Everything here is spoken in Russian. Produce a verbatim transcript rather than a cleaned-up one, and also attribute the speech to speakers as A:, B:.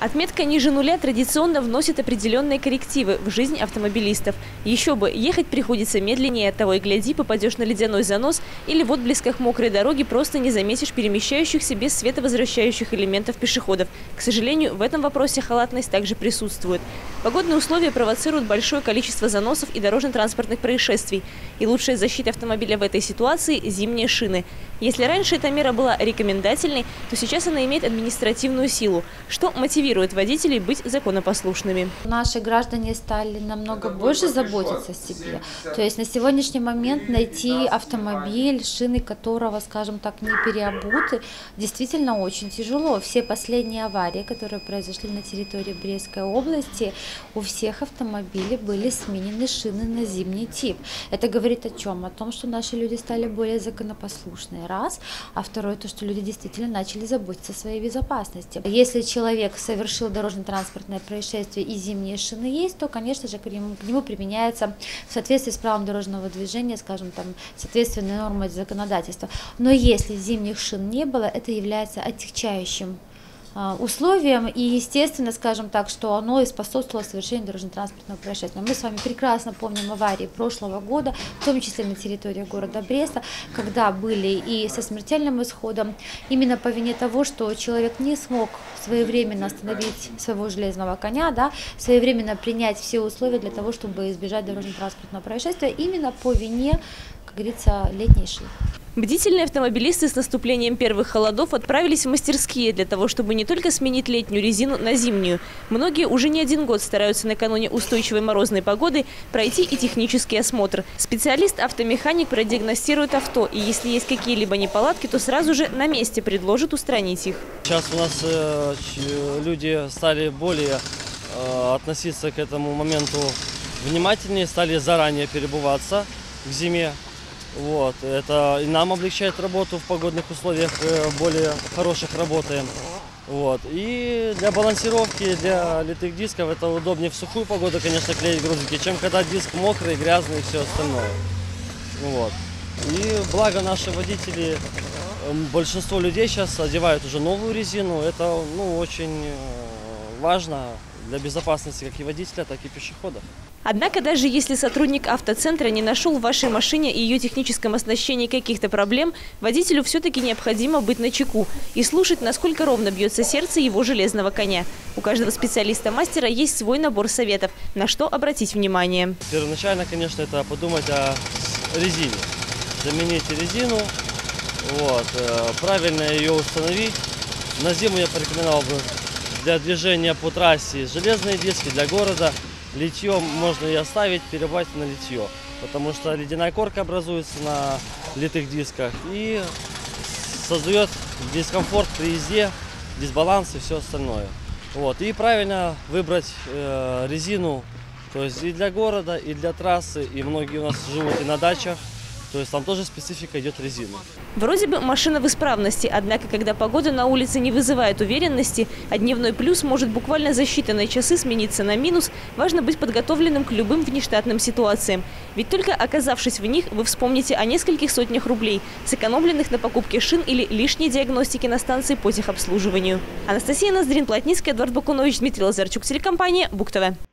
A: Отметка ниже нуля традиционно вносит определенные коррективы в жизнь автомобилистов. Еще бы, ехать приходится медленнее, того и гляди, попадешь на ледяной занос или в отблесках мокрой дороги просто не заметишь перемещающихся без световозвращающих элементов пешеходов. К сожалению, в этом вопросе халатность также присутствует. Погодные условия провоцируют большое количество заносов и дорожно-транспортных происшествий. И лучшая защита автомобиля в этой ситуации – зимние шины. Если раньше эта мера была рекомендательной, то сейчас она имеет административную силу, что мотивирует водителей быть законопослушными.
B: Наши граждане стали намного больше заботиться о себе. То есть на сегодняшний момент найти автомобиль, шины которого, скажем так, не переобуты, действительно очень тяжело. Все последние аварии, которые произошли на территории Брестской области, у всех автомобилей были сменены шины на зимний тип. Это говорит о чем? О том, что наши люди стали более законопослушные. Раз. А второе, то, что люди действительно начали заботиться о своей безопасности. Если человек совершил дорожно-транспортное происшествие и зимние шины есть, то, конечно же, к нему, к нему применяется в соответствии с правилом дорожного движения, скажем, там, соответственно нормам законодательства. Но если зимних шин не было, это является отягчающим условиям, и естественно, скажем так, что оно и способствовало совершению дорожно-транспортного происшествия. Мы с вами прекрасно помним аварии прошлого года, в том числе на территории города Бреста, когда были и со смертельным исходом, именно по вине того, что человек не смог своевременно остановить своего железного коня, да, своевременно принять все условия для того, чтобы избежать дорожно-транспортного происшествия, именно по вине, как говорится, летней шины.
A: Бдительные автомобилисты с наступлением первых холодов отправились в мастерские для того, чтобы не только сменить летнюю резину на зимнюю. Многие уже не один год стараются накануне устойчивой морозной погоды пройти и технический осмотр. Специалист-автомеханик продиагностирует авто, и если есть какие-либо неполадки, то сразу же на месте предложит устранить их.
C: Сейчас у нас э, люди стали более э, относиться к этому моменту внимательнее, стали заранее перебываться к зиме. Вот, это и нам облегчает работу в погодных условиях, более хороших работаем. Вот, и для балансировки, для литых дисков это удобнее в сухую погоду, конечно, клеить грузики, чем когда диск мокрый, грязный и все остальное. Вот. И благо наши водители, большинство людей сейчас одевают уже новую резину, это ну, очень важно для безопасности как и водителя, так и пешеходов.
A: Однако даже если сотрудник автоцентра не нашел в вашей машине и ее техническом оснащении каких-то проблем, водителю все-таки необходимо быть начеку и слушать, насколько ровно бьется сердце его железного коня. У каждого специалиста-мастера есть свой набор советов, на что обратить внимание.
C: Первоначально, конечно, это подумать о резине. Замените резину, вот, правильно ее установить. На зиму я порекомендовал бы для движения по трассе железные диски, для города литье можно и оставить, перебрать на литье, потому что ледяная корка образуется на литых дисках и создает дискомфорт при езде, дисбаланс и все остальное. Вот. И правильно выбрать э, резину, то есть и для города, и для трассы, и многие у нас живут и на дачах. То есть там тоже специфика идет резина.
A: Вроде бы машина в исправности, однако, когда погода на улице не вызывает уверенности, а дневной плюс может буквально за считанные часы смениться на минус, важно быть подготовленным к любым внештатным ситуациям. Ведь только оказавшись в них, вы вспомните о нескольких сотнях рублей, сэкономленных на покупке шин или лишней диагностике на станции по техобслуживанию. Анастасия Ноздрин, Плотницкая, Эдуард Бакунович, Дмитрий Лазарчук, телекомпания БугТВ.